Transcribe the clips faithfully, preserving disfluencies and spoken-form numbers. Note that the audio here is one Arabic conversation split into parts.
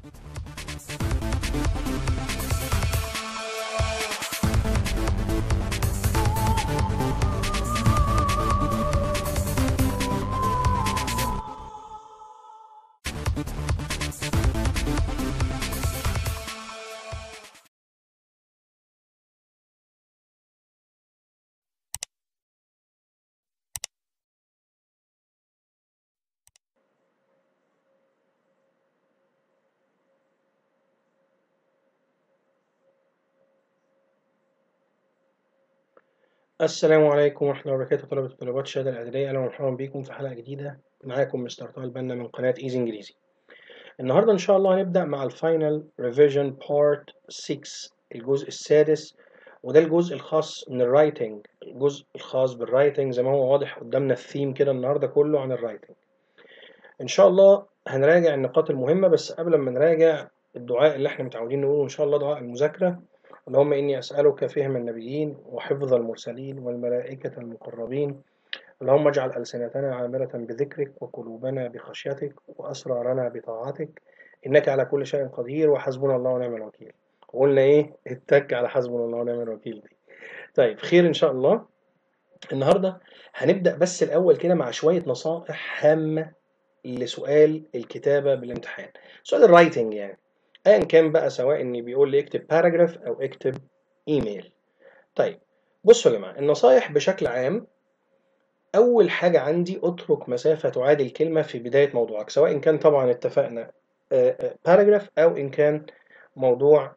السلام عليكم ورحمة الله وبركاته. طلبة وطالبات الشهادة الإعدادية، أهلا ومرحبا بكم في حلقة جديدة. معاكم مستر طه البنا من قناة إيزي إنجليزي. النهاردة إن شاء الله هنبدأ مع الفاينل ريفيجن بارت ستة، الجزء السادس، وده الجزء الخاص من الرايتنج، الجزء الخاص بالرايتنج زي ما هو واضح قدامنا الثيم كده النهاردة كله عن الرايتنج. إن شاء الله هنراجع النقاط المهمة، بس قبل ما نراجع الدعاء اللي احنا متعودين نقوله إن شاء الله، دعاء المذاكرة: اللهم إني أسألك فهم النبيين وحفظ المرسلين والملائكة المقربين، اللهم اجعل ألسنتنا عامرة بذكرك وقلوبنا بخشيتك وأسرارنا بطاعتك، إنك على كل شيء قدير وحسبنا الله ونعم الوكيل. قلنا إيه؟ اتك على حسبنا الله ونعم الوكيل دي. طيب خير إن شاء الله. النهاردة هنبدأ بس الأول كده مع شوية نصائح هامة لسؤال الكتابة بالامتحان، سؤال الرايتنج يعني، أيا كان بقى، سواء إني بيقول لي اكتب باراجراف أو اكتب إيميل. طيب بصوا يا جماعة، النصائح بشكل عام: أول حاجة عندي، اترك مسافة تعادل كلمة في بداية موضوعك، سواء كان طبعا اتفقنا باراجراف أو إن كان موضوع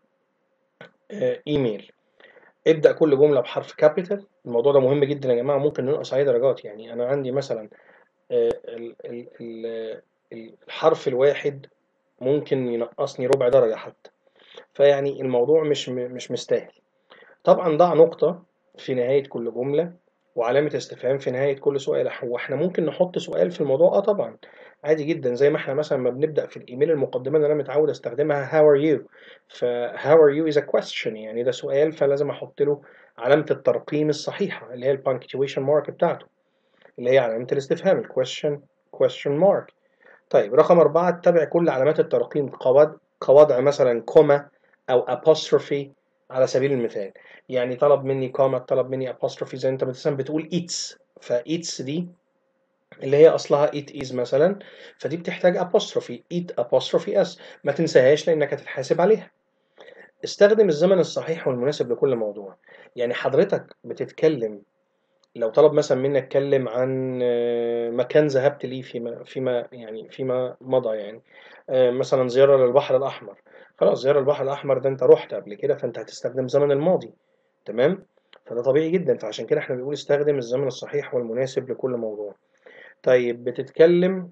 آه، إيميل. ابدأ كل جملة بحرف كابيتال. الموضوع ده مهم جدا يا جماعة، ممكن ننقص عليه درجات. يعني أنا عندي مثلا آه، ال- ال- ال- ال- الحرف الواحد ممكن ينقصني ربع درجة حتى، فيعني الموضوع مش م- مش مستاهل. طبعا ضع نقطة في نهاية كل جملة وعلامة استفهام في نهاية كل سؤال. هو احنا ممكن نحط سؤال في الموضوع؟ اه طبعا، عادي جدا. زي ما احنا مثلا ما بنبدأ في الايميل المقدمة اللي انا متعود استخدمها how are you، ف how are you is a question، يعني ده سؤال، فلازم احط له علامة الترقيم الصحيحة اللي هي ال punctuation mark بتاعته، اللي هي علامة الاستفهام ال question question mark. طيب رقم أربعة: اتبع كل علامات الترقيم كوضع كوضع مثلا كوما أو apostrophe على سبيل المثال. يعني طلب مني كوما، طلب مني apostrophe، زي انت مثلا بتقول eats، ف eats دي اللي هي أصلها it is مثلا، فدي بتحتاج apostrophe eat apostrophe s، ما تنساهاش لأنك هتتحاسب عليها. استخدم الزمن الصحيح والمناسب لكل موضوع. يعني حضرتك بتتكلم، لو طلب مثلا منك اتكلم عن آه، مكان ذهبت ليه فيما فيما يعني فيما مضى، يعني آه، مثلا زيارة للبحر الأحمر، خلاص زيارة البحر الأحمر ده أنت رحت قبل كده، فأنت هتستخدم زمن الماضي. تمام، فده طبيعي جدا، فعشان كده احنا بنقول استخدم الزمن الصحيح والمناسب لكل موضوع. طيب بتتكلم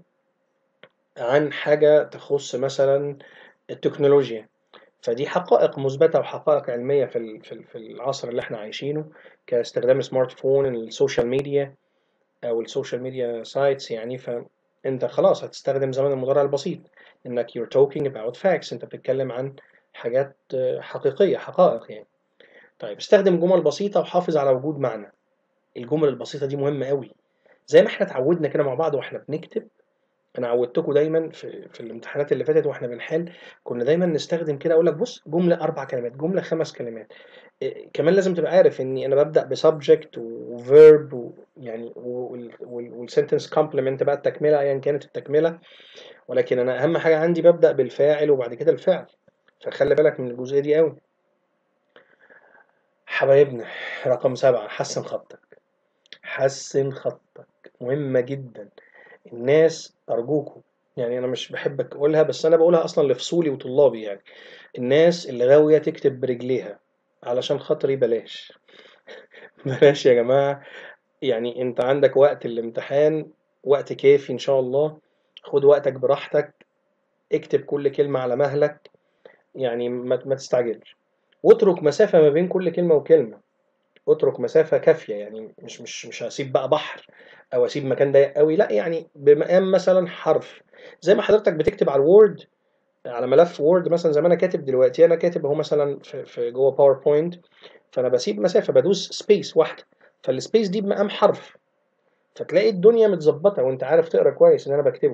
عن حاجة تخص مثلا التكنولوجيا، فدي حقائق مثبتة وحقائق علمية في ال- في ال- في العصر اللي احنا عايشينه، كاستخدام سمارت فون، السوشيال ميديا او السوشيال ميديا سايتس. يعني فانت خلاص هتستخدم زمن المضارع البسيط، انك you're talking about facts، انت بتتكلم عن حاجات آه، حقيقية، حقائق يعني. طيب استخدم جمل بسيطة وحافظ على وجود معنى. الجمل البسيطة دي مهمة قوي، زي ما احنا اتعودنا كده مع بعض واحنا بنكتب. انا عودتكم دايما في في الامتحانات اللي فاتت واحنا بنحل، كنا دايما نستخدم كده، اقول لك بص جمله اربع كلمات، جمله خمس كلمات. إيه، كمان لازم تبقى عارف اني انا ببدا بسبجكت وفيرب، يعني والسنتنس كومبلمنت بقى، التكمله ايا كانت التكمله، ولكن انا اهم حاجه عندي ببدا بالفاعل وبعد كده الفعل، فخلي بالك من الجزئيه دي قوي. حبايبنا، رقم سبعة: حسن خطك. حسن خطك مهمه جدا. الناس أرجوكوا، يعني أنا مش بحب أقولها بس أنا بقولها أصلا لفصولي وطلابي، يعني الناس اللي غاوية تكتب برجليها، علشان خاطري بلاش. بلاش يا جماعة. يعني أنت عندك وقت الامتحان، وقت كافي إن شاء الله، خد وقتك براحتك، اكتب كل كلمة على مهلك، يعني ما ما تستعجلش، واترك مسافة ما بين كل كلمة وكلمة. اترك مسافة كافية، يعني مش مش مش هسيب بقى بحر او اسيب مكان ضيق قوي، لا، يعني بمقام مثلا حرف. زي ما حضرتك بتكتب على الوورد، على ملف وورد مثلا، زي ما انا كاتب دلوقتي، انا كاتب اهو مثلا في, في جوه باوربوينت، فانا بسيب مسافة، بدوس سبيس واحدة، فالسبيس دي بمقام حرف، فتلاقي الدنيا متظبطة وانت عارف تقرا كويس ان انا بكتبه.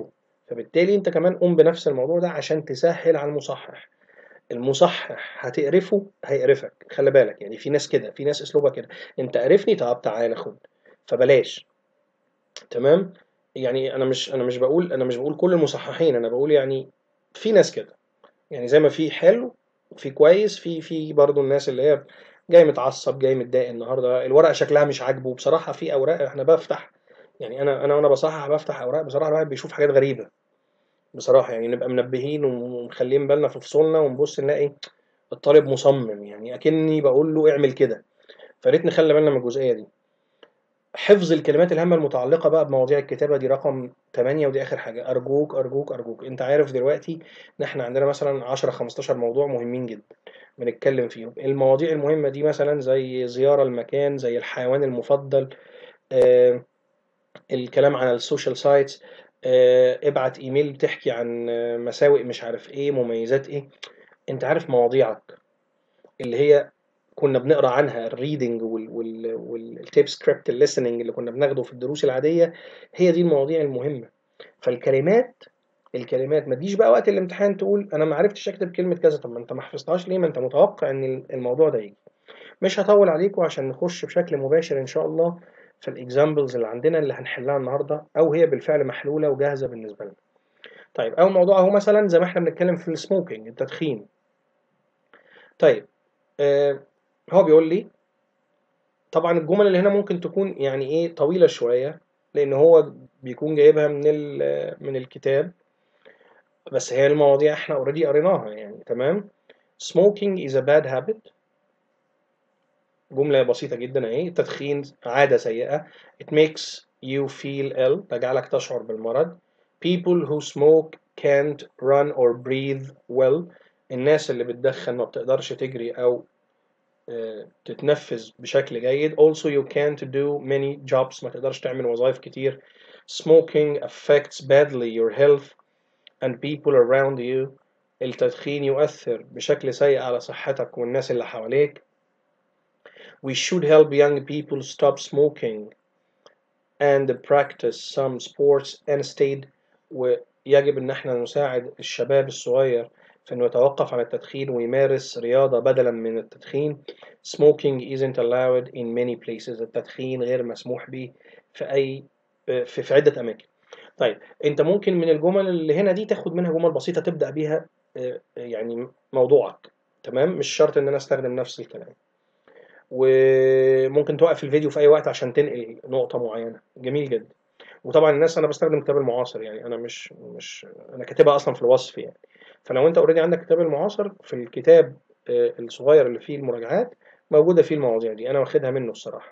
فبالتالي انت كمان قوم بنفس الموضوع ده عشان تسهل على المصحح. المصحح هتقرفه هيقرفك، خلي بالك، يعني في ناس كده، في ناس اسلوبها كده، انت قرفني، طب تعالى خد، فبلاش. تمام. يعني انا مش انا مش بقول انا مش بقول كل المصححين، انا بقول يعني في ناس كده، يعني زي ما في حلو في كويس، في في برضه الناس اللي هي جاي متعصب، جاي متضايق النهارده، الورقه شكلها مش عاجبه بصراحه. في اوراق احنا بفتح، يعني انا انا وانا بصحح بفتح اوراق بصراحه الواحد بيشوف حاجات غريبه بصراحه، يعني نبقى منبهين ومخلين بالنا في فصولنا ونبص نلاقي الطالب مصمم، يعني اكني بقول له اعمل كده. فريت نخلي بالنا من الجزئيه دي. حفظ الكلمات الهامة المتعلقة بقى بمواضيع الكتابة دي رقم تمانية، ودي آخر حاجة. أرجوك أرجوك أرجوك، أنت عارف دلوقتي إن إحنا عندنا مثلا عشرة خمستاشر موضوع مهمين جدا بنتكلم فيهم. المواضيع المهمة دي مثلا زي زيارة المكان، زي الحيوان المفضل، آه، الكلام عن السوشيال سايتس، آه، ابعت ايميل بتحكي عن آه، مساوئ مش عارف ايه، مميزات ايه. انت عارف مواضيعك اللي هي كنا بنقرا عنها الريدنج والتيب سكريبت الليسننج اللي كنا بناخده في الدروس العاديه، هي دي المواضيع المهمه. فالكلمات، الكلمات ما تجيش بقى وقت الامتحان تقول انا ما عرفتش اكتب كلمه كذا، طب ما انت ما حفظتهاش ليه؟ ما انت متوقع ان الموضوع ده يجي. مش هطول عليكم عشان نخش بشكل مباشر ان شاء الله في الاكزامبلز اللي عندنا اللي هنحلها النهارده، او هي بالفعل محلوله وجاهزه بالنسبه لنا. طيب اول موضوع اهو، مثلا زي ما احنا بنتكلم في السموكينج، التدخين. طيب آه هو بيقول لي طبعا الجمل اللي هنا ممكن تكون يعني ايه طويلة شوية، لان هو بيكون جايبها من ال- من الكتاب، بس هي المواضيع احنا اوريدي قريناها يعني. تمام. smoking is a bad habit، جملة بسيطة جدا اهي. التدخين عادة سيئة. it makes you feel ill، تجعلك تشعر بالمرض. people who smoke can't run or breathe well، الناس اللي بتدخن ما بتقدرش تجري او تتنفذ بشكل جيد. also you can't do many jobs، ما تقدرش تعمل وظائف كتير. smoking affects badly your health and people around you، التدخين يؤثر بشكل سيء على صحتك والناس اللي حواليك. we should help young people stop smoking and practice some sports instead، ويجب ان احنا نساعد الشباب الصغير في انه يتوقف عن التدخين ويمارس رياضة بدلا من التدخين. smoking isn't allowed in many places، التدخين غير مسموح به في اي في, في عدة اماكن. طيب انت ممكن من الجمل اللي هنا دي تاخد منها جمل بسيطة تبدأ بيها يعني موضوعك. تمام، مش شرط ان انا استخدم نفس الكلام، وممكن توقف الفيديو في اي وقت عشان تنقل نقطة معينة. جميل جدا. وطبعا الناس، انا بستخدم كتاب المعاصر، يعني انا مش مش انا كاتبها اصلا في الوصف يعني. فلو انت اوريدي عندك كتاب المعاصر، في الكتاب آه، الصغير اللي فيه المراجعات موجودة فيه المواضيع دي، انا واخدها منه الصراحة.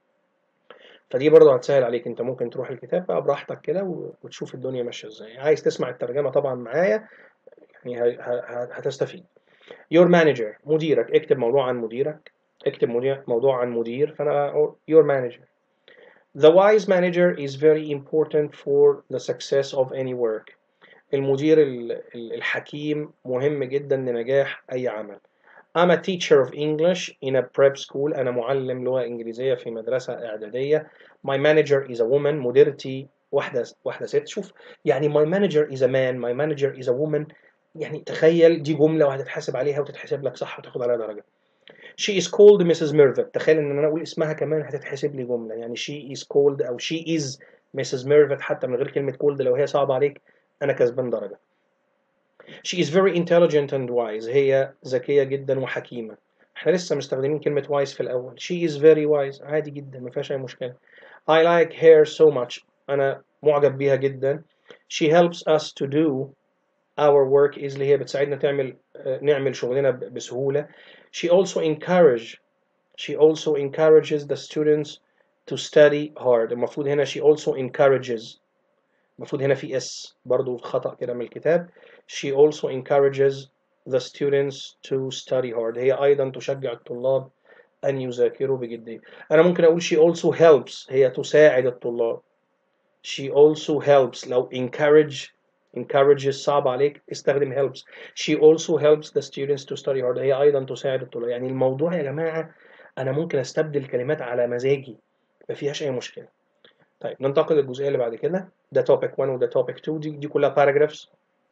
فدي برضه هتسهل عليك، انت ممكن تروح الكتاب بقى براحتك كده وتشوف الدنيا ماشية ازاي. عايز تسمع الترجمة طبعا معايا، يعني ه- ه- هتستفيد. your manager، مديرك، اكتب موضوع عن مديرك، اكتب مدير موضوع عن مدير، فانا your manager. The wise manager is very important for the success of any work، المدير الحكيم مهم جدا لنجاح أي عمل. I'm a teacher of English in a prep school، أنا معلم لغة إنجليزية في مدرسة إعدادية. My manager is a woman، مديرتي واحدة واحدة ست. شوف يعني my manager is a man، my manager is a woman، يعني تخيل دي جملة وهتتحاسب عليها وتتحسب لك صح وتاخد عليها درجة. She is called Missus Mervet، تخيل ان انا اقول اسمها كمان هتتحسب لي جملة، يعني she is called او she is Missus Mervet حتى من غير كلمة called لو هي صعبة عليك انا كسبان درجة. She is very intelligent and wise، هي ذكية جدا وحكيمة. احنا لسه مستخدمين كلمة wise في الاول. She is very wise، عادي جدا ما فيهاش اي مشكلة. I like her so much، انا معجب بيها جدا. She helps us to do our work easily، هي بتساعدنا تعمل نعمل شغلنا بسهولة. She also encourage she also encourages the students to study hard، المفروض هنا she also encourages، المفروض هنا في اس برضو خطأ كده من الكتاب. she also encourages the students to study hard، هي أيضا تشجع الطلاب أن يذاكروا بجدية. أنا ممكن أقول she also helps، هي تساعد الطلاب. she also helps، لو encourage encourages صعب عليك استخدم helps. she also helps the students to study hard، هي أيضا تساعد الطلاب. يعني الموضوع يا جماعة أنا ممكن أستبدل كلمات على مزاجي، ما فيهاش أي مشكلة. طيب ننتقل للجزئيه اللي بعد كده، ده topic واحد وده topic اتنين، دي دي كلها paragraphs.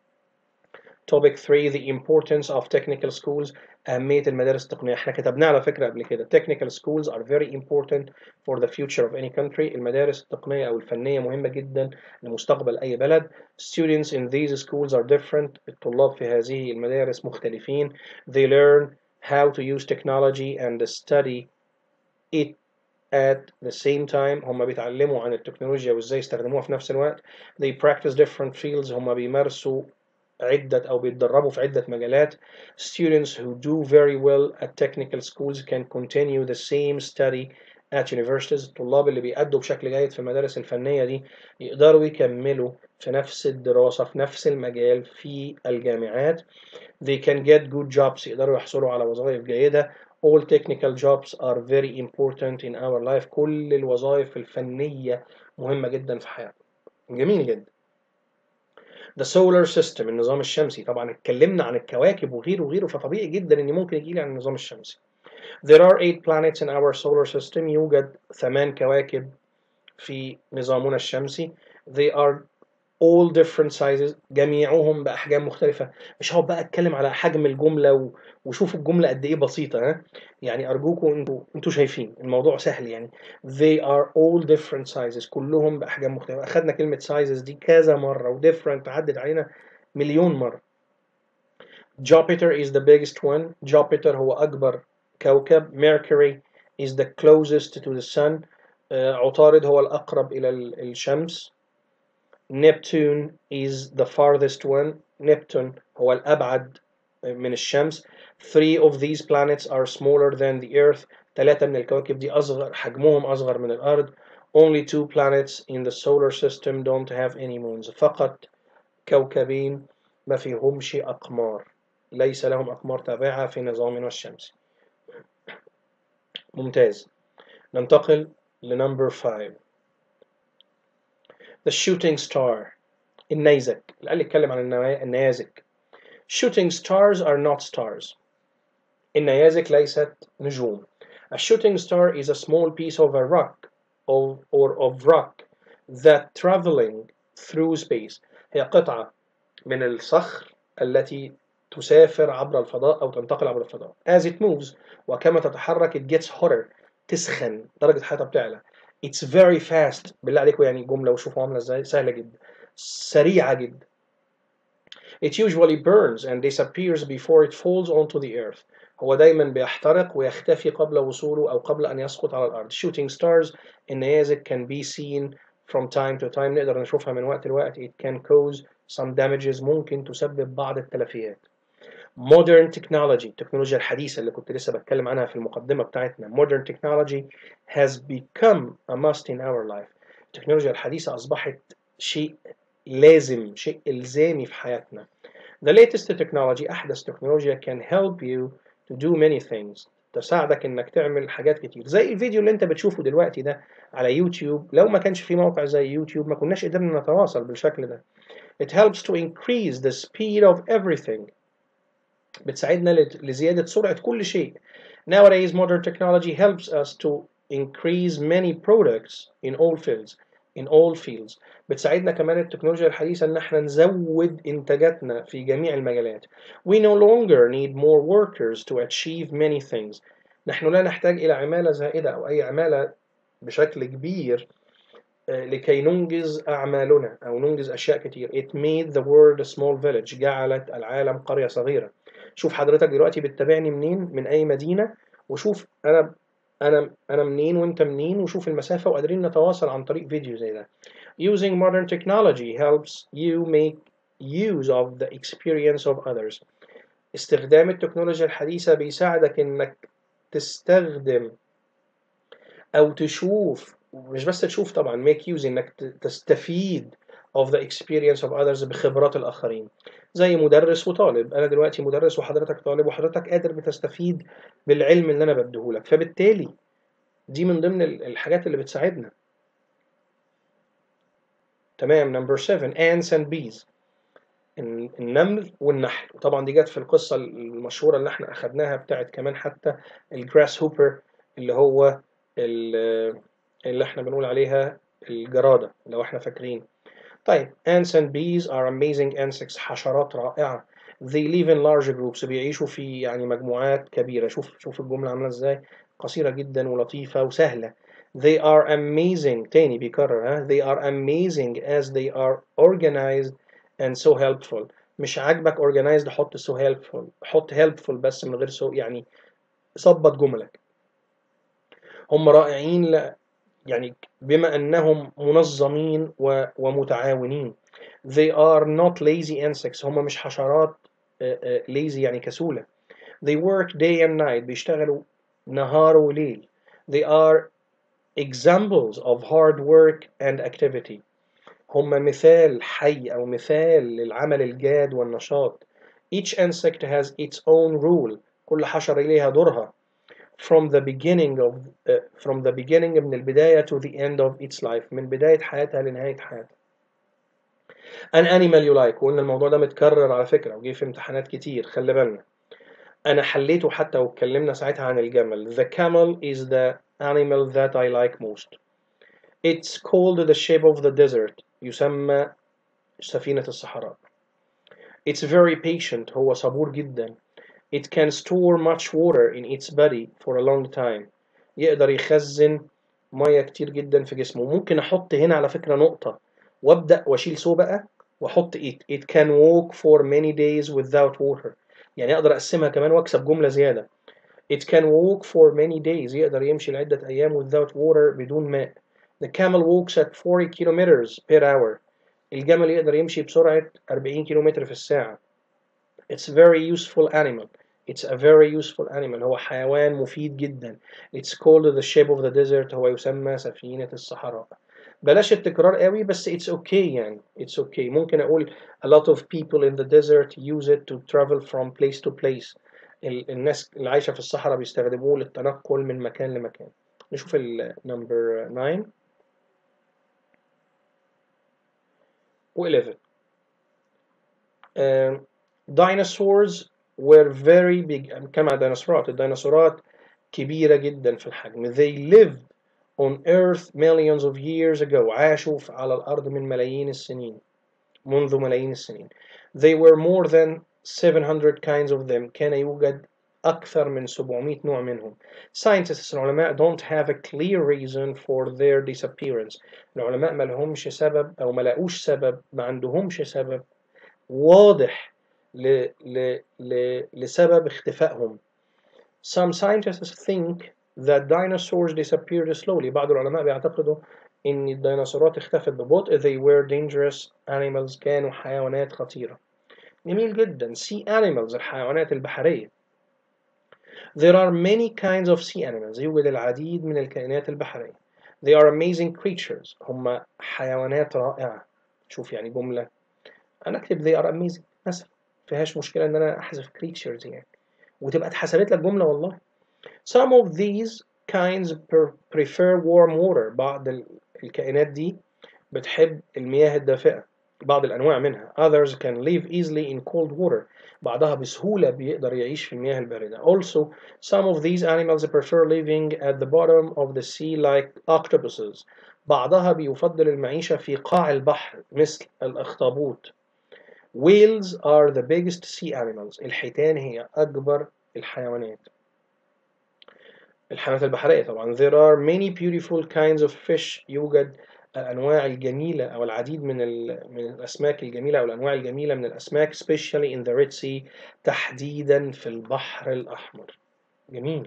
topic three the importance of technical schools، أهمية المدارس التقنية. احنا كتبناها على فكرة قبل كده. technical schools are very important for the future of any country. المدارس التقنية أو الفنية مهمة جدا لمستقبل أي بلد. students in these schools are different. الطلاب في هذه المدارس مختلفين. they learn how to use technology and study it at the same time. هم بيتعلموا عن التكنولوجيا وازاي يستخدموها في نفس الوقت. they practice different fields. هم بيمارسوا عدة أو بيتدربوا في عدة مجالات. students who do very well at technical schools can continue the same study at universities. الطلاب اللي بيأدوا بشكل جيد في المدارس الفنية دي يقدروا يكملوا في نفس الدراسة في نفس المجال في الجامعات. they can get good jobs. يقدروا يحصلوا على وظائف جيدة. all technical jobs are very important in our life. كل الوظائف الفنية مهمة جدا في حياتنا. جميل جدا. The solar system، النظام الشمسي. طبعا اتكلمنا عن الكواكب وغيره وغيره، فطبيعي جدا ان ممكن يجي لي عن النظام الشمسي. There are eight planets in our solar system. يوجد ثمان كواكب في نظامنا الشمسي. They are all different sizes. جميعهم بأحجام مختلفة. مش هقعد بقى اتكلم على حجم الجملة و... وشوفوا الجملة قد ايه بسيطة، ها يعني ارجوكم انتوا انتوا شايفين الموضوع سهل يعني. they are all different sizes. كلهم بأحجام مختلفة. اخدنا كلمة sizes دي كذا مرة، و different عدت علينا مليون مرة. Jupiter is the biggest one. Jupiter هو أكبر كوكب. Mercury is the closest to the sun. عطارد هو الأقرب إلى الشمس. Neptune is the farthest one. Neptune هو الأبعد من الشمس. Three of these planets are smaller than the Earth. ثلاثة من الكواكب دي أصغر، حجمهم أصغر من الأرض. Only two planets in the solar system don't have any moons. فقط كوكبين ما فيهمش أقمار، ليس لهم أقمار تابعة في نظامنا الشمسي. ممتاز. ننتقل لنمبر five. The shooting star، النيزك. اللي قال لي اتكلم عن النيازك. Shooting stars are not stars. النيازك ليست نجوم. A shooting star is a small piece of a rock or, or of rock that traveling through space. هي قطعة من الصخر التي تسافر عبر الفضاء أو تنتقل عبر الفضاء. As it moves، وكما تتحرك it gets hotter، تسخن، درجة حرارتها بتعلى. It's very fast. بالله عليكم يعني جملة وشوفوا عاملة ازاي، سهلة جدا، سريعة جدا. It usually burns and disappears before it falls onto the earth. هو دايما بيحترق ويختفي قبل وصوله أو قبل أن يسقط على الأرض. Shooting stars، النيازك can be seen from time to time. نقدر نشوفها من وقت لوقت. It can cause some damages، ممكن تسبب بعض التلفيات. Modern technology، التكنولوجيا الحديثة اللي كنت لسه بتكلم عنها في المقدمة بتاعتنا. Modern technology has become a must in our life. التكنولوجيا الحديثة أصبحت شيء لازم، شيء إلزامي في حياتنا. The latest technology، أحدث تكنولوجيا can help you to do many things. تساعدك إنك تعمل حاجات كتير. زي الفيديو اللي أنت بتشوفه دلوقتي ده على يوتيوب، لو ما كانش في موقع زي يوتيوب ما كناش قدرنا نتواصل بالشكل ده. It helps to increase the speed of everything. بتساعدنا لزيادة سرعة كل شيء. Nowadays modern technology helps us to increase many products in all fields. in all fields. بتساعدنا كمان التكنولوجيا الحديثة إن احنا نزود إنتاجاتنا في جميع المجالات. We no longer need more workers to achieve many things. نحن لا نحتاج إلى عمالة زائدة أو أي عمالة بشكل كبير لكي ننجز أعمالنا أو ننجز أشياء كتير. It made the world a small village. جعلت العالم قرية صغيرة. شوف حضرتك دلوقتي بتتابعني منين، من أي مدينة، وشوف أنا أنا أنا منين وأنت منين، وشوف المسافة وقادرين نتواصل عن طريق فيديو زي ده. Using modern technology helps you make use of the experience of others. استخدام التكنولوجيا الحديثة بيساعدك إنك تستخدم أو تشوف، مش بس تشوف طبعا، make use، إنك تستفيد of the experience of others، بخبرات الآخرين. زي مدرس وطالب. أنا دلوقتي مدرس وحضرتك طالب، وحضرتك قادر بتستفيد بالعلم اللي أنا بديهولك، فبالتالي دي من ضمن الحاجات اللي بتساعدنا. تمام. نمبر seven ants and bees، النمل والنحل. وطبعا دي جت في القصة المشهورة اللي احنا أخدناها بتاعت كمان حتى الجراس هوبر، اللي هو اللي احنا بنقول عليها الجرادة لو احنا فاكرين. طيب ants and bees are amazing insects، حشرات رائعة. they live in large groups، بيعيشوا في يعني مجموعات كبيرة. شوف شوف الجملة عاملة ازاي، قصيرة جدا ولطيفة وسهلة. they are amazing، تاني بيكرر ها they are amazing as they are organized and so helpful. مش عاجبك organized حط so helpful، حط helpful بس من غير so، يعني ظبط جملك. هم رائعين ل... يعني بما أنهم منظمين و... ومتعاونين. they are not lazy insects، هم مش حشرات آه، آه، lazy يعني كسولة. they work day and night، بيشتغلوا نهار وليل. they are examples of hard work and activity، هم مثال حي أو مثال للعمل الجاد والنشاط. each insect has its own rule، كل حشرة ليها دورها. from the beginning of uh, from the beginning من البداية to the end of its life، من بداية حياتها لنهاية حياتها. an animal you like، وقلنا الموضوع ده متكرر على فكرة وجه في امتحانات كتير، خلي بالنا. أنا حليته حتى واتكلمنا ساعتها عن الجمل. the camel is the animal that I like most. it's called the ship of the desert، يسمى سفينة الصحراء. it's very patient، هو صبور جدا. it can store much water in its body for a long time، يقدر يخزن مية كتير جدا في جسمه. ممكن أحط هنا على فكرة نقطة وأبدأ وأشيل سو بقى وأحط it. it can walk for many days without water، يعني أقدر أقسمها كمان وأكسب جملة زيادة. it can walk for many days، يقدر يمشي لعدة أيام without water، بدون ماء. the camel walks at forty kilometers per hour، الجمل يقدر يمشي بسرعة أربعين كيلومتر في الساعة. it's very useful animal، it's a very useful animal، هو حيوان مفيد جدا. it's called the ship of the desert، هو يسمى سفينة الصحراء. بلاش التكرار قوي بس it's okay، يعني it's okay. ممكن أقول a lot of people in the desert use it to travel from place to place، ال- الناس اللي عايشة في الصحراء بيستخدموه للتنقل من مكان لمكان. نشوف ال number nine و eleven. um, dinosaurs were very big. كما الديناصورات، الديناصورات كبيرة جدا في الحجم. they lived on earth millions of years ago، عاشوا على الأرض من ملايين السنين، منذ ملايين السنين. they were more than seven hundred kinds of them، كان يوجد أكثر من سبعمائة نوع منهم. scientists العلماء don't have a clear reason for their disappearance، العلماء ما لهمش سبب أو ما لاقوش سبب، ما عندهمش سبب واضح ل... ل... ل... لسبب اختفائهم. Some scientists think that dinosaurs disappeared slowly، بعض العلماء بيعتقدوا إن الديناصورات اختفت ببطء. they were dangerous animals، كانوا حيوانات خطيرة. جميل جدا. sea animals، الحيوانات البحرية. there are many kinds of sea animals، يوجد العديد من الكائنات البحرية. they are amazing creatures، هم حيوانات رائعة. شوف يعني جملة أنا أكتب they are amazing مثلا، فيهاش مشكلة إن أنا أحذف creatures يعني وتبقى اتحسبت لك جملة والله. some of these kinds prefer warm water، بعض الكائنات دي بتحب المياه الدافئة، بعض الأنواع منها. others can live easily in cold water، بعضها بسهولة بيقدر يعيش في المياه الباردة. also some of these animals prefer living at the bottom of the sea like octopuses، بعضها بيفضل المعيشة في قاع البحر مثل الأخطبوط. whales are the biggest sea animals، الحيتان هي أكبر الحيوانات، الحيوانات البحرية طبعا. there are many beautiful kinds of fish، يوجد الأنواع الجميلة أو العديد من من الأسماك الجميلة أو الأنواع الجميلة من الأسماك especially in the Red Sea، تحديدا في البحر الأحمر. جميل.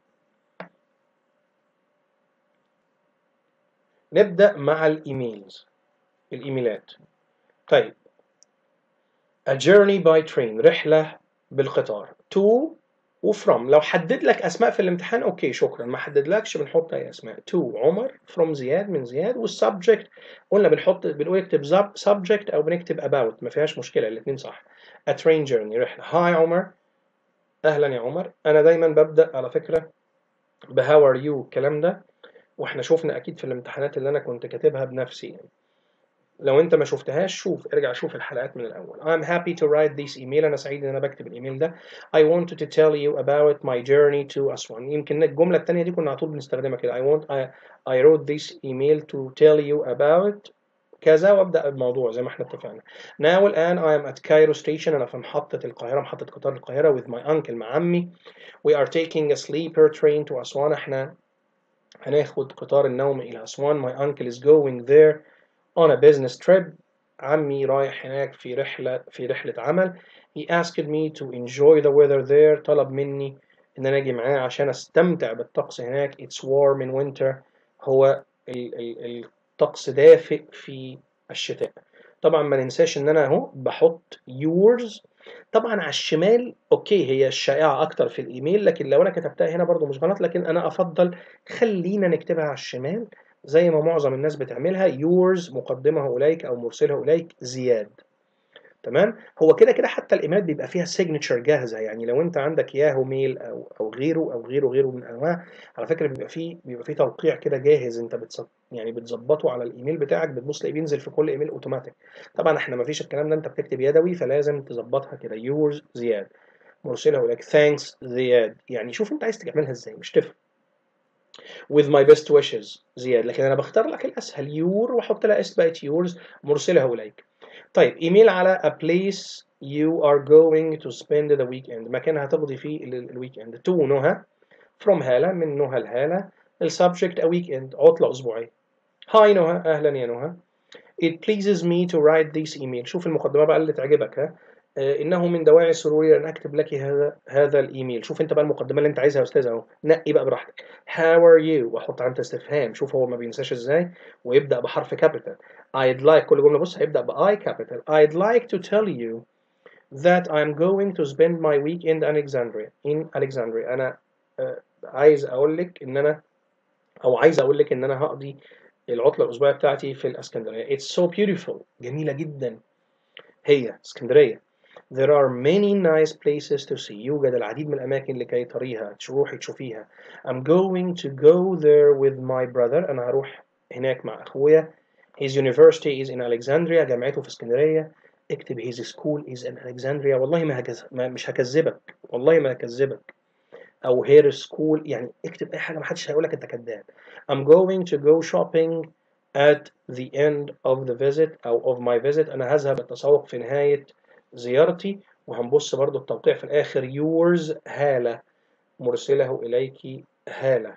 نبدأ مع الإيميلز، الإيميلات. طيب a journey by train، رحلة بالقطار. to وفروم، لو حدد لك اسماء في الامتحان اوكي شكرا، ما حددلكش بنحط اي اسماء. تو عمر، فروم زياد من زياد، والسبجكت قلنا بنحط بنقول اكتب سبجكت او بنكتب about، ما فيهاش مشكله الاثنين صح. a train journey، رحله. هاي عمر، اهلا يا عمر. انا دايما ببدا على فكره بهاو ار يو الكلام ده، واحنا شفنا اكيد في الامتحانات اللي انا كنت كاتبها بنفسي يعني. لو انت ما شفتهاش شوف ارجع شوف الحلقات من الاول. I'm happy to write this email. انا سعيد ان انا بكتب الايميل ده. I wanted to tell you about my journey to أسوان. يمكن الجملة التانية دي كنا على طول بنستخدمها كده. I want I, I wrote this email to tell you about كذا وابدا الموضوع زي ما احنا اتفقنا. Now الان I am at Cairo station. انا في محطة القاهرة، محطة قطار القاهرة with my uncle مع عمي. We are taking a sleeper train to أسوان. احنا هناخد قطار النوم إلى أسوان. My uncle is going there on a business trip. عمي رايح هناك في رحلة في رحلة عمل. He asked me to enjoy the weather there. طلب مني إن أنا أجي معاه عشان أستمتع بالطقس هناك. It's warm in winter. هو ال ال الطقس دافئ في الشتاء. طبعا ما ننساش إن أنا أهو بحط yours. طبعا على الشمال أوكي هي الشائعة أكتر في الإيميل، لكن لو أنا كتبتها هنا برضو مش غلط، لكن أنا أفضل خلينا نكتبها على الشمال زي ما معظم الناس بتعملها. yours مقدمه إليك أو مرسله إليك زياد. تمام. هو كده كده حتى الايميلات بيبقى فيها سيجنتشر جاهزه، يعني لو انت عندك ياهو ميل او او غيره او غيره غيره من انواع، على فكره بيبقى فيه بيبقى فيه توقيع كده جاهز انت بتص... يعني بتظبطه على الايميل بتاعك، بتبص تلاقيه بينزل في كل ايميل اوتوماتيك. طبعا احنا ما فيش الكلام ده، انت بتكتب يدوي فلازم تظبطها كده. yours زياد مرسله إليك thanks زياد. يعني شوف انت عايز تعملها ازاي مش تفرق. with my best wishes زياد، لكن انا بختار لك الاسهل يور واحط لها اس بقت yours مرسله إليك. طيب ايميل على a place you are going to spend the weekend. مكان هتقضي فيه الويك اند. to نهى from هالة، من نهى لهالة. السبجكت a weekend عطلة أسبوعية. hi نهى، أهلا يا نهى. it pleases me to write this email. شوف المقدمة بقى اللي تعجبك ها. آه، إنه من دواعي سروري أن أكتب لك هذا هذا الإيميل. شوف أنت بقى المقدمة اللي أنت عايزها يا أستاذ أهو، نقي بقى براحتك. how are you وأحط علامة استفهام. شوف هو ما بينساش إزاي ويبدأ بحرف كابيتال. I'd like كل جملة بص هيبدأ ب I capital. I'd like to tell you that I'm going to spend my weekend in Alexandria in Alexandria. أنا آه، عايز أقول لك إن أنا أو عايز أقول لك إن أنا هقضي العطلة الأسبوعية بتاعتي في الإسكندرية. It's so beautiful. جميلة جدا هي اسكندرية. There are many nice places to see. يوجد العديد من الأماكن لكي تريها تروحي تشوفيها. I'm going to go there with my brother. أنا هروح هناك مع أخويا. His university is in Alexandria. جامعته في اسكندرية. اكتب his school is in Alexandria. والله ما, هكز... ما مش هكذبك، والله ما هكذبك. أو her school، يعني اكتب أي حاجة ما حدش هيقولك أنت كذاب. I'm going to go shopping at the end of the visit أو of my visit. أنا هذهب التسوق في نهاية زيارتي. وهنبص برضو التوقيع في الآخر yours هالة مرسله إليك هالة.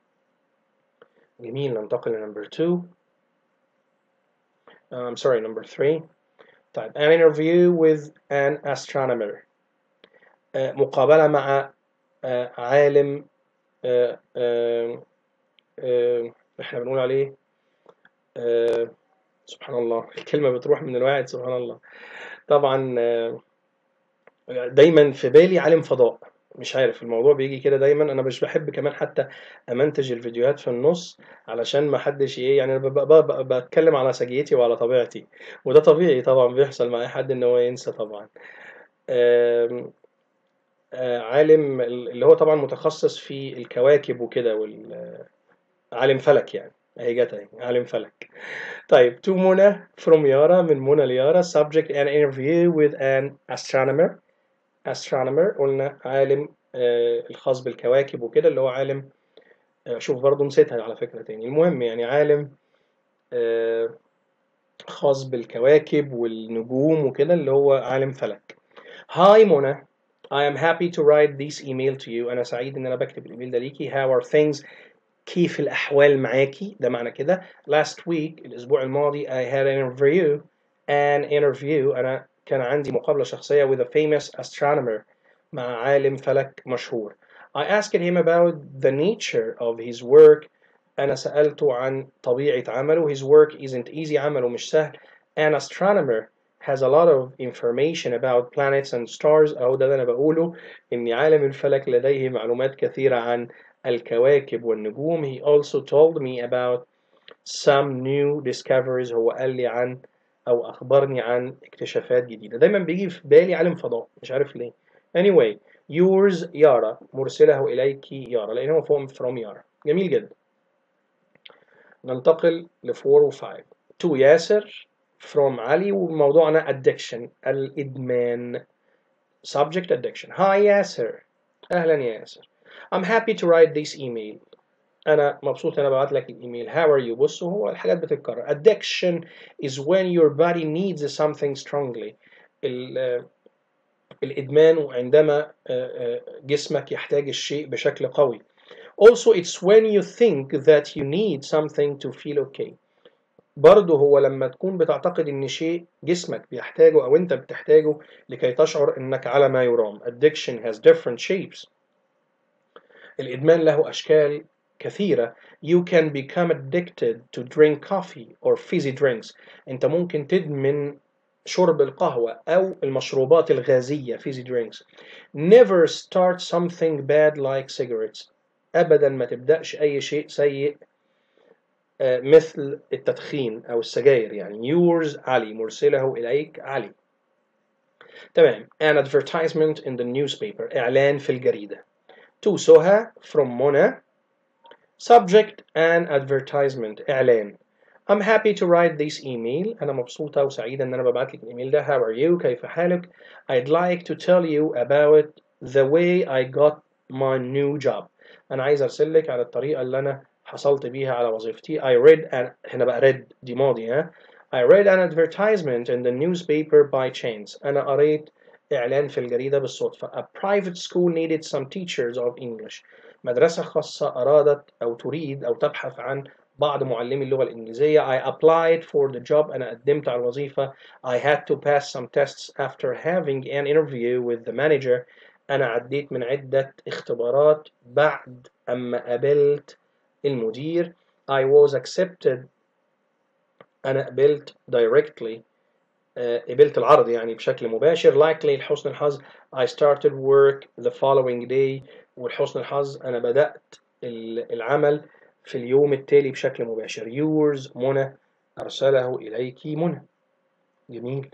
جميل. ننتقل ل number two. I'm sorry number three. طيب an interview with an astronomer. آه، مقابلة مع آه، عالم آه، آه، آه، احنا بنقول عليه آه، سبحان الله الكلمة بتروح من الواحد سبحان الله. طبعا آه، دايما في بالي عالم فضاء، مش عارف الموضوع بيجي كده دايما. انا مش بحب كمان حتى امنتج الفيديوهات في النص علشان ما حدش ايه، يعني انا ب- ب- ب- بتكلم على سجيتي وعلى طبيعتي، وده طبيعي طبعا بيحصل مع اي حد ان هو ينسى طبعا. آم، آه، عالم اللي هو طبعا متخصص في الكواكب وكده، والعالم فلك يعني. اهي جت اهي عالم فلك. طيب to منى from يارا، من منى ليارا. subject an interview with an astronomer. astronomer قلنا عالم آه، الخاص بالكواكب وكده، اللي هو عالم آه، شوف برضه نسيتها على فكرة تاني. المهم يعني عالم آه، خاص بالكواكب والنجوم وكده، اللي هو عالم فلك. Hi منى. I am happy to write this email to you. أنا سعيد إن أنا بكتب الإيميل ده ليكي. How are things؟ كيف الأحوال معاكي؟ ده معنى كده. Last week الأسبوع الماضي I had an interview an interview أنا كان عندي مقابلة شخصية with a famous astronomer مع عالم فلك مشهور. I asked him about the nature of his work. أنا سألته عن طبيعة عمله. His work isn't easy. عمله مش سهل. An astronomer has a lot of information about planets and stars. أهو ده اللي أنا بقوله، إن عالم الفلك لديه معلومات كثيرة عن الكواكب والنجوم. He also told me about some new discoveries. هو قال لي عن أو أخبرني عن اكتشافات جديدة. دايما بيجي في بالي عالم فضاء مش عارف ليه. Anyway yours يارا مرسله إليك يارا، لأن هو فوق from يارا. جميل جدا. ننتقل ل four و five. to ياسر from علي وموضوعنا addiction الإدمان. subject addiction. Hi ياسر. أهلا يا ياسر. I'm happy to write this email. أنا مبسوط أنا ببعت لك الإيميل. How are you؟ بص هو الحاجات بتتكرر. Addiction is when your body needs something strongly. ال- الإدمان عندما جسمك يحتاج الشيء بشكل قوي. Also it's when you think that you need something to feel okay. برضه هو لما تكون بتعتقد ان شيء جسمك بيحتاجه او انت بتحتاجه لكي تشعر انك على ما يرام. Addiction has different shapes. الإدمان له أشكال كثيرة. You can become addicted to drink coffee or fizzy drinks. انت ممكن تدمن شرب القهوة أو المشروبات الغازية fizzy drinks. Never start something bad like cigarettes. أبدا ما تبدأش أي شيء سيء مثل التدخين أو السجاير يعني. yours علي مرسله إليك علي. تمام. an advertisement in the newspaper إعلان في الجريدة. to سهى from منى. subject an advertisement إعلان. I'm happy to write this email. أنا مبسوطة وسعيدة إن أنا ببعت لك الإيميل ده. how are you؟ كيف حالك؟ I'd like to tell you about the way I got my new job. أنا عايز أرسل لك على الطريقة اللي أنا حصلت بيها على وظيفتي. I read an... هنا بقى read دي ماضي ها. I read an advertisement in the newspaper by chance. أنا قريت إعلان في الجريدة بالصدفة. A private school needed some teachers of English. مدرسة خاصة أرادت أو تريد أو تبحث عن بعض معلمي اللغة الإنجليزية. I applied for the job. أنا قدمت على الوظيفة. I had to pass some tests after having an interview with the manager. أنا عديت من عدة اختبارات بعد أما قابلت المدير. I was accepted. أنا قبلت directly. uh, قبلت العرض يعني بشكل مباشر. likely لحسن الحظ. I started work the following day. ولحسن الحظ أنا بدأت العمل في اليوم التالي بشكل مباشر. yours منى أرسله إليك منى. جميل.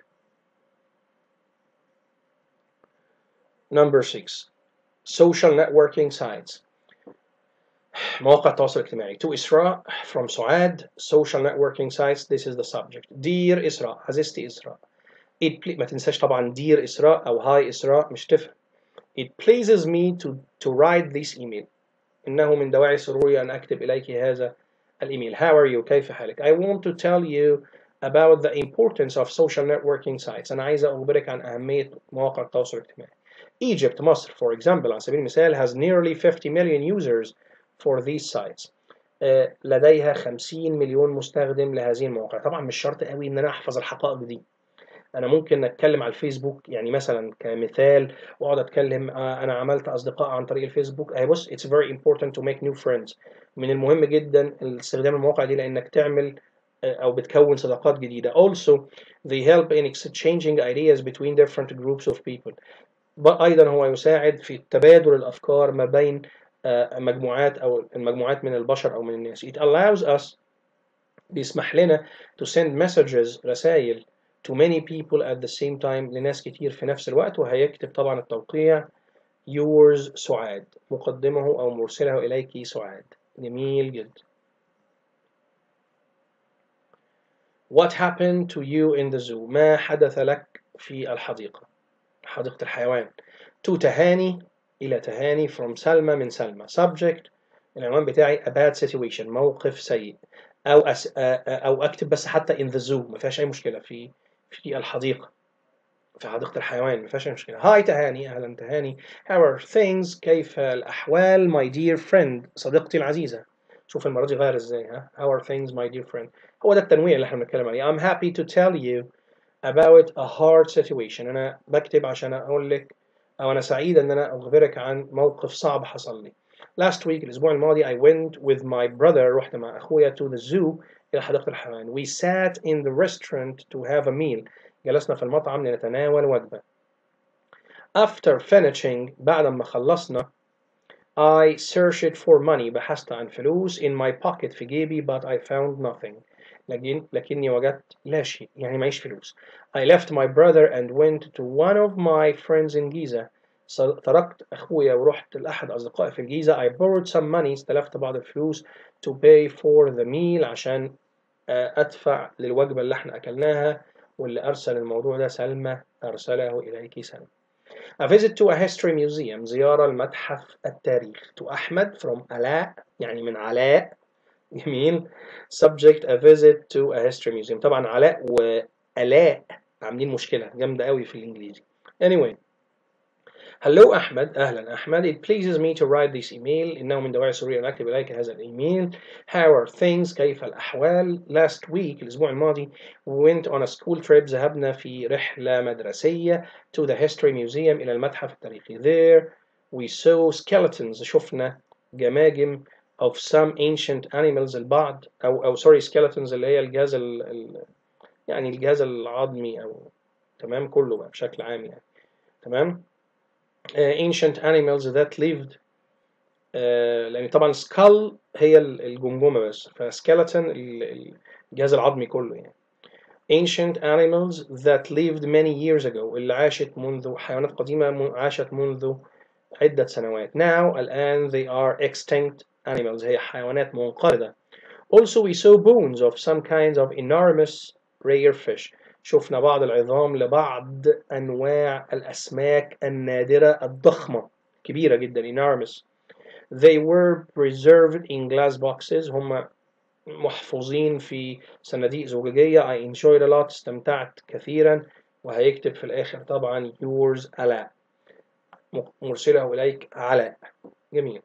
number six social networking sites مواقع التواصل الاجتماعي. to إسراء from سعاد. social networking sites this is the subject. dear إسراء عزيزتي إسراء. it ما تنساش طبعا dear إسراء أو hi إسراء مش تفهم. it pleases me to to write this email. إنه من دواعي سروري أن أكتب إليك هذا الإيميل. how are you؟ كيف حالك؟ I want to tell you about the importance of social networking sites. أنا عايز أخبرك عن أهمية مواقع التواصل الاجتماعي. Egypt مصر for example على سبيل المثال has nearly fifty million users for these sites. لديها خمسين مليون مستخدم لهذه المواقع. طبعا مش شرط قوي إن أنا أحفظ الحقائق دي. أنا ممكن أتكلم على الفيسبوك يعني مثلا كمثال وأقعد أتكلم أنا عملت أصدقاء عن طريق الفيسبوك. أهي بص it's very important to make new friends. من المهم جدا استخدام المواقع دي لأنك تعمل أو بتكون صداقات جديدة. also they help in exchanging ideas between different groups of people. أيضا هو يساعد في تبادل الأفكار ما بين مجموعات أو المجموعات من البشر أو من الناس. it allows us بيسمح لنا to send messages رسائل to many people at the same time لناس كتير في نفس الوقت. وهيكتب طبعا التوقيع yours سعاد مقدمه أو مرسله إليك سعاد. جميل جدا. What happened to you in the zoo؟ ما حدث لك في الحديقة حديقة الحيوان. to تهاني إلى تهاني from سلمى من سلمى. subject العنوان بتاعي a bad situation موقف سيء أو أس... أو أكتب بس حتى in the zoo ما فيهاش أي مشكلة في في الحديقة في حديقة الحيوان ما فيهاش أي مشكلة. هاي تهاني أهلا تهاني. how are things كيف الأحوال my dear friend صديقتي العزيزة. شوف المرة دي غير إزاي ها. how are things my dear friend. هو ده التنويع اللي احنا بنتكلم عليه. I'm happy to tell you about a hard situation. أنا بكتب عشان أقول لك أو أنا سعيد إن أنا أخبرك عن موقف صعب حصل لي. last week الأسبوع الماضي I went with my brother رحت مع أخويا to the zoo إلى حديقة الحيوان. we sat in the restaurant to have a meal. جلسنا في المطعم لنتناول وجبة. after finishing بعد ما خلصنا I searched for money بحثت عن فلوس in my pocket في جيبي but I found nothing. لكن لكني وجدت لا شيء يعني معيش فلوس. I left my brother and went to one of my friends in Giza. تركت أخويا ورحت لأحد أصدقائي في الجيزة. I borrowed some money استلفت بعض الفلوس to pay for the meal عشان أدفع للوجبة اللي احنا أكلناها، واللي أرسل الموضوع ده سلمى، أرسله إليك سلمى. A visit to a history museum، زيارة المتحف التاريخ. To أحمد from علاء، يعني من علاء. جميل. Subject a visit to a history museum. طبعا علاء وآلاء عاملين مشكلة جامدة قوي في الإنجليزي. Anyway. Hello أحمد، أهلا أحمد. It pleases me to write this email. إنه من دواعي سروري أن أكتب إليك هذا الإيميل. How are things؟ كيف الأحوال؟ Last week، الأسبوع الماضي، we went on a school trip. ذهبنا في رحلة مدرسية to the history museum، إلى المتحف التاريخي. There we saw skeletons. شفنا جماجم of some ancient animals. البعض أو أو sorry skeletons اللي هي الجهاز ال ال يعني الجهاز العظمي، أو تمام كله بقى بشكل عام يعني. تمام. Uh, ancient animals that lived. uh, لأن طبعا skull هي الجمجمة بس، فskeleton الجهاز العظمي كله يعني. Ancient animals that lived many years ago، اللي عاشت منذ حيوانات قديمة عاشت منذ عدة سنوات. Now الآن they are extinct animals، هي حيوانات منقرضة. Also we saw bones of some kinds of enormous rare fish. شفنا بعض العظام لبعض أنواع الأسماك النادرة الضخمة كبيرة جدا enormous. They were preserved in glass boxes. هم محفوظين في صناديق زجاجية. I enjoyed a lot. استمتعت كثيرا. وهيكتب في الآخر طبعا yours علاء، مرسله إليك علاء. جميل.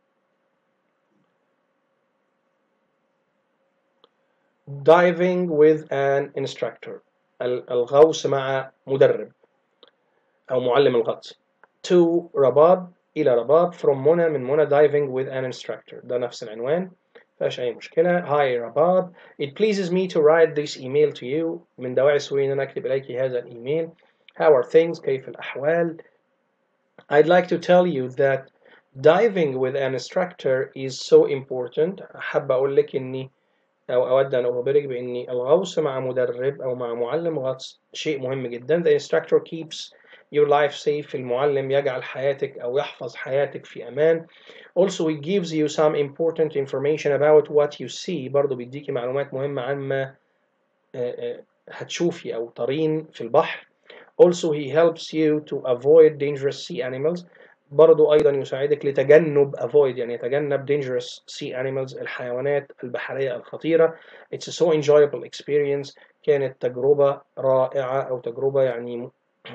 Diving with an instructor، الغوص مع مدرب أو معلم الغطس. To رباب، إلى رباب. From منى، من منى. Diving with an instructor، ده نفس العنوان، مفيهاش أي مشكلة. Hi رباب. It pleases me to write this email to you. من دواعي سروري أن أنا أكتب إليك هذا الإيميل. How are things؟ كيف الأحوال؟ I'd like to tell you that diving with an instructor is so important. أحب أقول لك إني أو أود أن أخبرك بأن الغوص مع مدرب أو مع معلم غطس شيء مهم جدا. The instructor keeps your life safe. المعلم يجعل حياتك أو يحفظ حياتك في أمان. Also he gives you some important information about what you see. برضو بيديكي معلومات مهمة عن ما هتشوفي أو ترين في البحر. Also he helps you to avoid dangerous sea animals. برضو أيضا يساعدك لتجنب avoid يعني يتجنب dangerous sea animals، الحيوانات البحرية الخطيرة. It's a so enjoyable experience. كانت تجربة رائعة أو تجربة يعني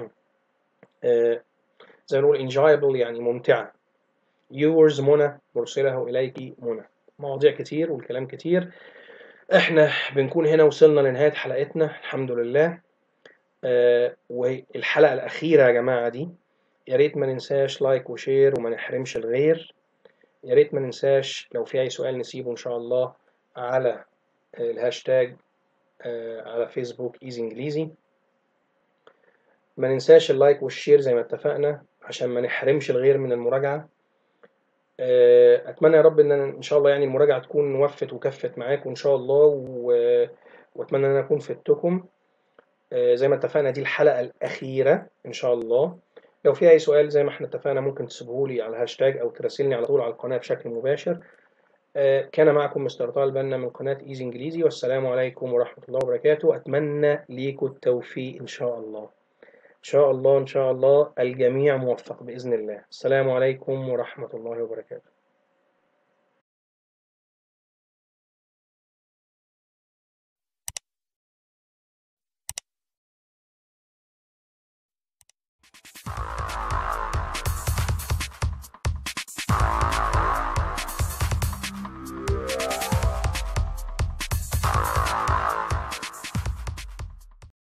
زي ما نقول enjoyable يعني ممتعة. yours منى، مرسله إليك منى. مواضيع كتير والكلام كتير. احنا بنكون هنا وصلنا لنهاية حلقتنا الحمد لله. أه والحلقة الأخيرة يا جماعة دي، يا ريت ما ننساش لايك وشير وما نحرمش الغير. يا ريت ما ننساش لو في أي سؤال نسيبه إن شاء الله على الهاشتاج على فيسبوك إيزي إنجليزي. ما ننساش اللايك والشير زي ما اتفقنا عشان ما نحرمش الغير من المراجعة. أتمنى يا رب إن إن شاء الله يعني المراجعة تكون وفت وكفت معاكم إن شاء الله، وأتمنى إن أنا أكون فدتكم. زي ما اتفقنا دي الحلقة الأخيرة إن شاء الله. لو في أي سؤال زي ما احنا اتفقنا ممكن تسيبهولي على الهاشتاج أو تراسلني على طول على القناة بشكل مباشر. كان معكم مستر طه البنا من قناة إيزي إنجليزي، والسلام عليكم ورحمة الله وبركاته. أتمنى ليكم التوفيق إن شاء الله. إن شاء الله إن شاء الله الجميع موفق بإذن الله. السلام عليكم ورحمة الله وبركاته.